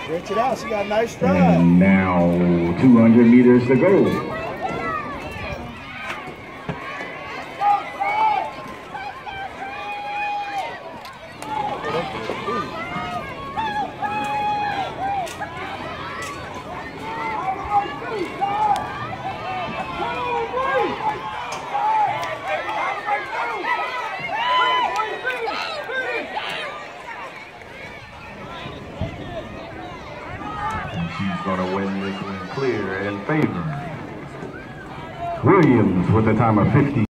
Stretch it out. She got a nice stride. And now 200 meters to go. She's going to win this one clear in favor. Williams with a time of 50.